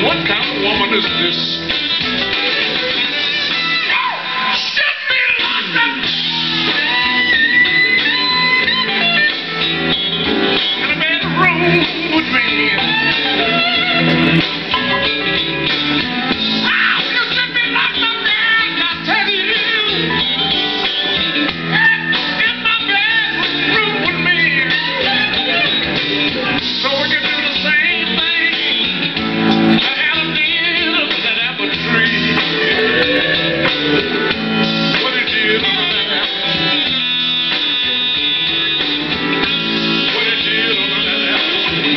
What kind of woman is this? Should be locked up in a bedroom with me. You should be locked up there, I tell you. In my bedroom with me. So we can do the same thing. Adam did under that apple tree. What he did under that apple tree. What he did under that apple tree.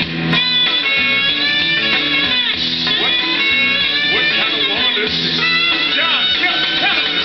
What kind of woman is this? John, tell him.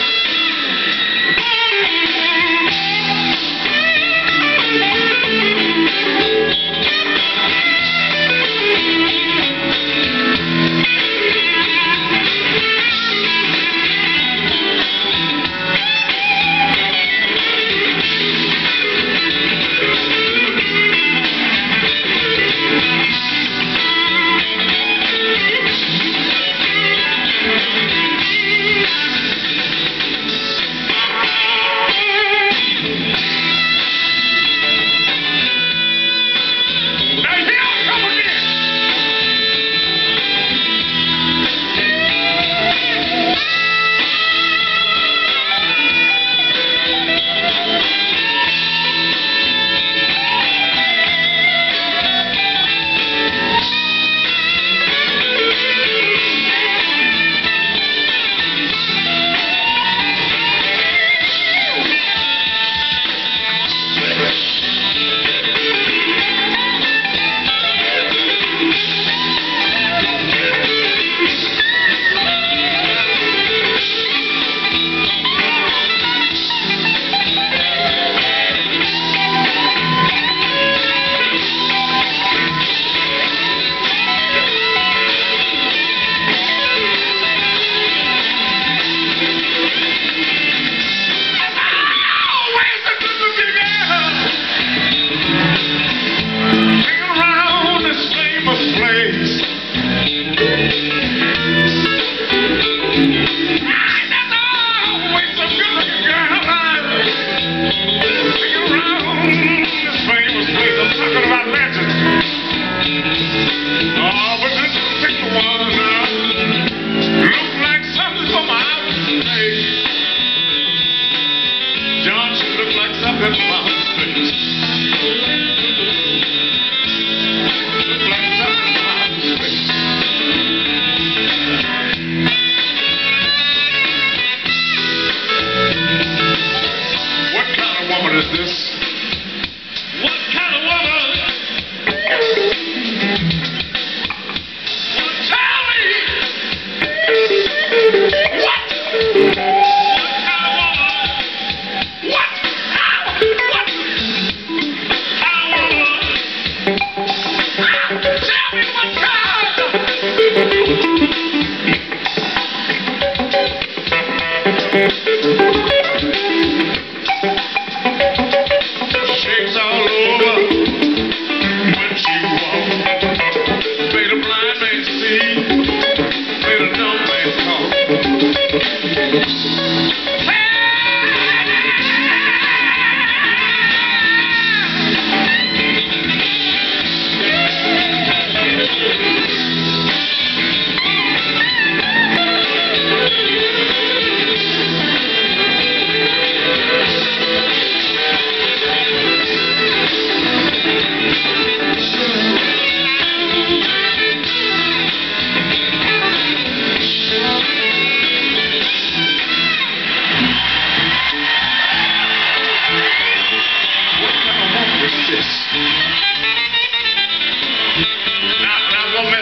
John should look like something from outer space. Look like something from outer space. What kind of woman is this? What kind of woman? Well, tell me. What? Shakes all over when she walks. Made a blind man see, made a dumb man talk. Now,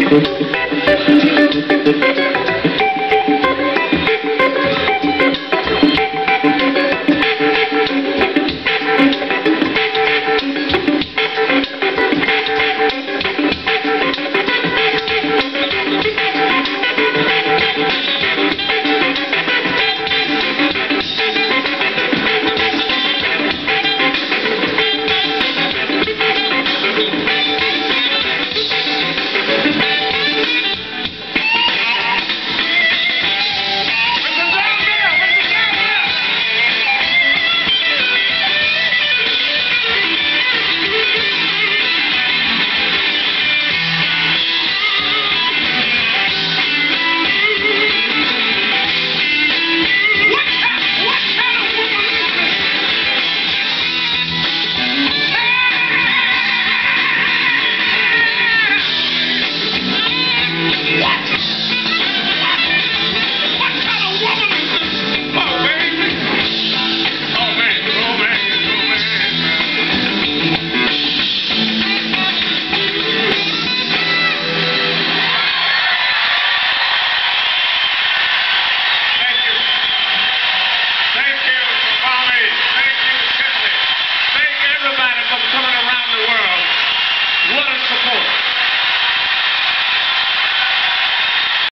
Thank you.